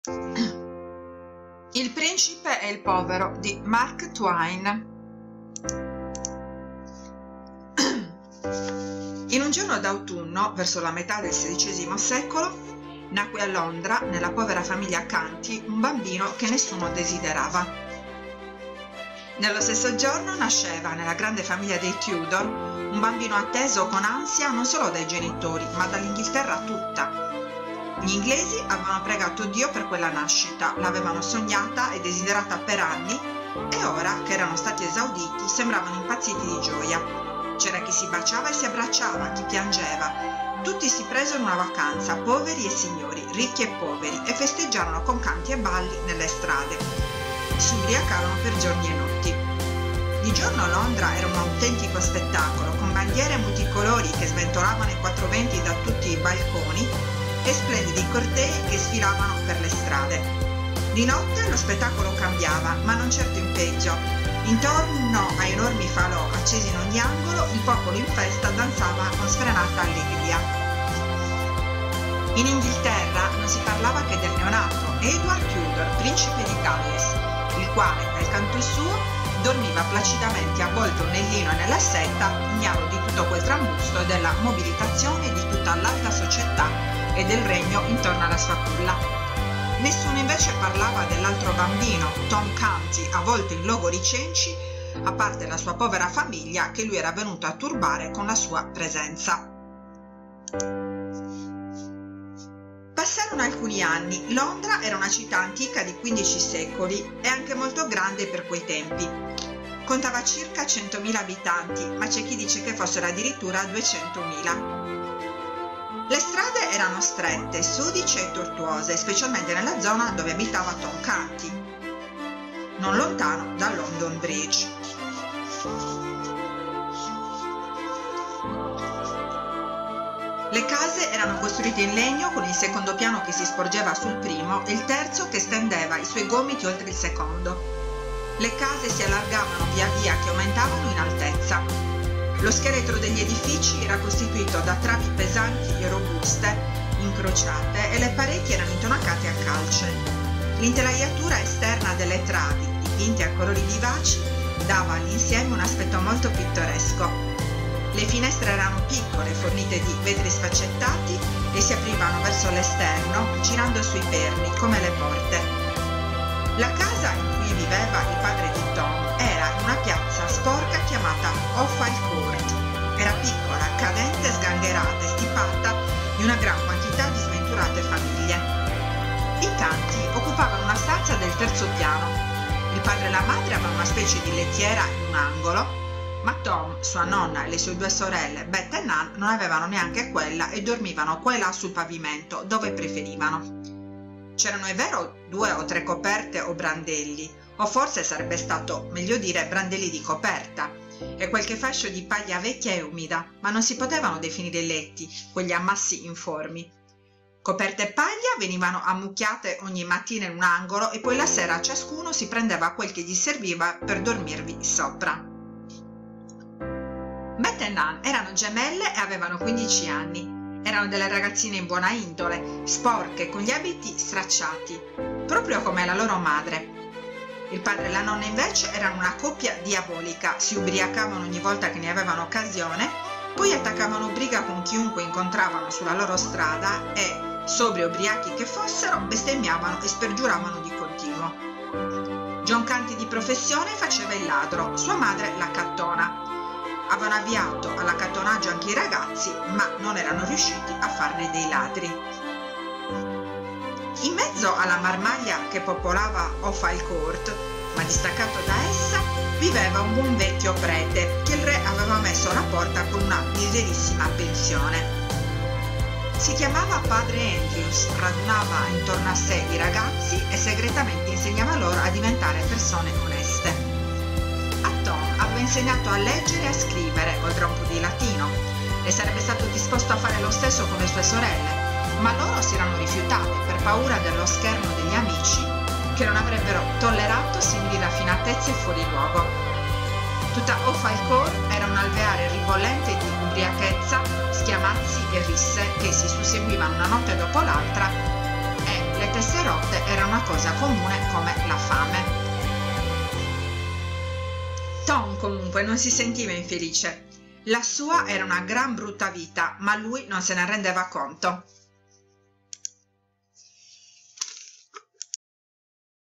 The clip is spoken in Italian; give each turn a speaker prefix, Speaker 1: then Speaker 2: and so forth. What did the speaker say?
Speaker 1: Il principe e il povero di Mark Twain. In un giorno d'autunno, verso la metà del XVI secolo, nacque a Londra, nella povera famiglia Canty, un bambino che nessuno desiderava. Nello stesso giorno nasceva, nella grande famiglia dei Tudor, un bambino atteso con ansia non solo dai genitori, ma dall'Inghilterra tutta. Gli inglesi avevano pregato Dio per quella nascita, l'avevano sognata e desiderata per anni, e ora che erano stati esauditi sembravano impazziti di gioia. C'era chi si baciava e si abbracciava, chi piangeva. Tutti si presero una vacanza, poveri e signori, ricchi e poveri, e festeggiarono con canti e balli nelle strade. Si ubriacarono per giorni e notti. Di giorno Londra era un autentico spettacolo, con bandiere multicolori che sventolavano ai quattro venti da tutti i balconi e splendidi cortei che sfilavano per le strade. Di notte lo spettacolo cambiava, ma non certo in peggio. Intorno a enormi falò accesi in ogni angolo, il popolo in festa danzava con sfrenata allegria. In Inghilterra non si parlava che del neonato Edward Tudor, principe di Galles, il quale, dal canto suo, dormiva placidamente avvolto nel lino e nella seta, ignaro di tutto quel trambusto e della mobilitazione di tutta l'alta società e del regno intorno alla sua culla. Nessuno invece parlava dell'altro bambino, Tom Canty, avvolto in logori cenci, a parte la sua povera famiglia che lui era venuto a turbare con la sua presenza. Passarono alcuni anni. Londra era una città antica di 15 secoli e anche molto grande per quei tempi. Contava circa 100.000 abitanti, ma c'è chi dice che fossero addirittura 200.000. Le strade erano strette, sudice e tortuose, specialmente nella zona dove abitava Tom Canty, non lontano da London Bridge. Le case erano costruite in legno con il secondo piano che si sporgeva sul primo e il terzo che stendeva i suoi gomiti oltre il secondo. Le case si allargavano via via che aumentavano in altezza. Lo scheletro degli edifici era costituito da travi pesanti e robuste, incrociate, e le pareti erano intonacate a calce. L'intelaiatura esterna delle travi, dipinte a colori vivaci, dava all'insieme un aspetto molto pittoresco. Le finestre erano piccole, fornite di vetri sfaccettati e si aprivano verso l'esterno, girando sui perni, come le porte. La casa in cui viveva il padre di Tom era in una piazza sporca chiamata Offal Court. Era piccola, cadente, sgangherata e stipata di una gran quantità di sventurate famiglie. I Canty occupavano una stanza del terzo piano. Il padre e la madre avevano una specie di lettiera in un angolo, ma Tom, sua nonna e le sue due sorelle, Beth e Nan, non avevano neanche quella e dormivano qua e là sul pavimento, dove preferivano. C'erano, è vero, 2 o 3 coperte o brandelli, o forse sarebbe stato meglio dire brandelli di coperta, e qualche fascio di paglia vecchia e umida, ma non si potevano definire letti, quegli ammassi informi. Coperte e paglia venivano ammucchiate ogni mattina in un angolo e poi la sera ciascuno si prendeva quel che gli serviva per dormirvi sopra. Beth e Nan erano gemelle e avevano 15 anni. Erano delle ragazzine in buona indole, sporche, con gli abiti stracciati, proprio come la loro madre. Il padre e la nonna invece erano una coppia diabolica, si ubriacavano ogni volta che ne avevano occasione, poi attaccavano briga con chiunque incontravano sulla loro strada e, sobri e ubriachi che fossero, bestemmiavano e spergiuravano di continuo. John Canty di professione faceva il ladro, sua madre l'accattona. Avevano avviato all'accattonaggio anche i ragazzi, ma non erano riusciti a farne dei ladri. In mezzo alla marmaglia che popolava Offal Court, ma distaccato da essa, viveva un buon vecchio prete che il re aveva messo alla porta con una miserissima pensione. Si chiamava padre Andrews, radunava intorno a sé i ragazzi e segretamente insegnava loro a diventare persone oneste. A Tom aveva insegnato a leggere e a scrivere, oltre a un po' di latino, e sarebbe stato disposto a fare lo stesso con le sue sorelle, ma loro si erano rifiutate per paura dello scherno degli amici che non avrebbero tollerato simili raffinatezze e fuori luogo. Tutta Offal Court era un alveare ribollente di ubriachezza, schiamazzi e risse che si susseguivano una notte dopo l'altra e le le teste rotte era una cosa comune come la fame. Tom comunque non si sentiva infelice. La sua era una gran brutta vita, ma lui non se ne rendeva conto.